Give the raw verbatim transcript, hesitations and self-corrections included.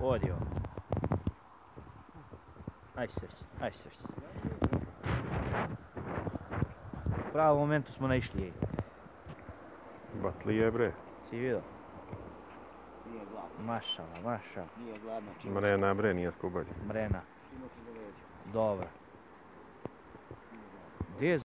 Odi ovo. Aj srce, aj srce. U pravom momentu smo naišli jej. Batlije bre. Si vidio? Nije gladno. Mašala, mašala. Nije gladno. Mrena bre, nije skubalj. Mrena. Čimo se do leđa. Dobro. Gdje je